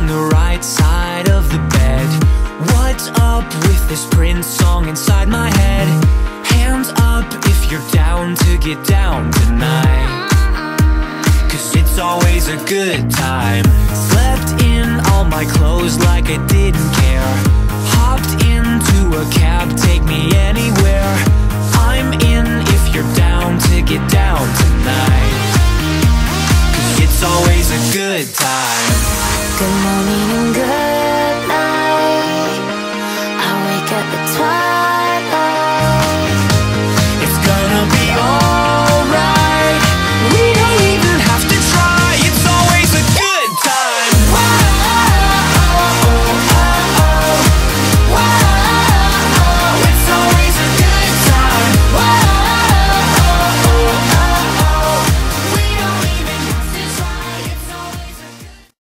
the right side of the bed. What's up with this Prince song inside my head? Hands up if you're down to get down tonight, 'cause it's always a good time. Slept in all my clothes like I didn't care. Hopped into a cab, take me anywhere. I'm in if you're down to get down tonight, 'cause it's always a good time. Good morning and good